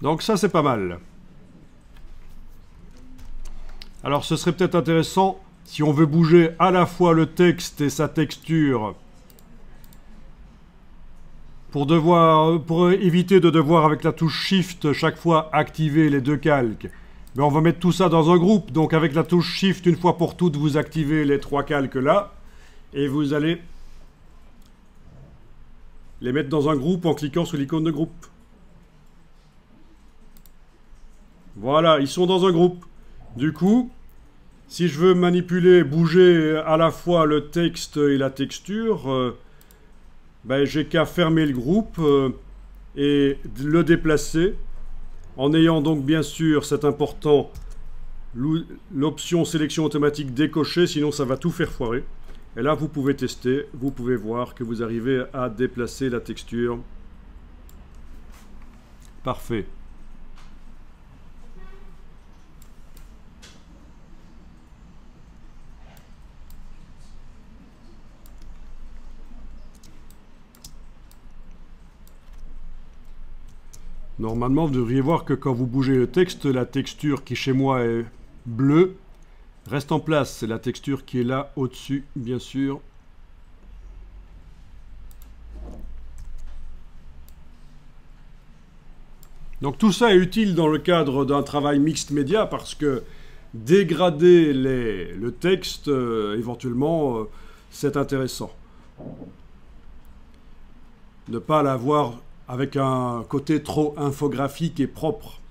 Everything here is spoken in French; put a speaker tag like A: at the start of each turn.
A: Donc ça, c'est pas mal. Alors, ce serait peut-être intéressant, si on veut bouger à la fois le texte et sa texture, pour éviter de devoir, avec la touche Shift, chaque fois activer les deux calques, mais on va mettre tout ça dans un groupe. Donc, avec la touche Shift, une fois pour toutes, vous activez les trois calques là, et vous allez les mettre dans un groupe en cliquant sur l'icône de groupe. Voilà, ils sont dans un groupe. Du coup, si je veux manipuler, bouger à la fois le texte et la texture, ben, j'ai qu'à fermer le groupe et le déplacer, en ayant donc bien sûr, c'est important, l'option sélection automatique décochée, sinon ça va tout faire foirer. Et là, vous pouvez tester, vous pouvez voir que vous arrivez à déplacer la texture. Parfait. Normalement, vous devriez voir que quand vous bougez le texte, la texture qui chez moi est bleue reste en place. C'est la texture qui est là au-dessus, bien sûr. Donc tout ça est utile dans le cadre d'un travail mixte média parce que dégrader le texte, éventuellement, c'est intéressant. Ne pas l'avoir avec un côté trop infographique et propre.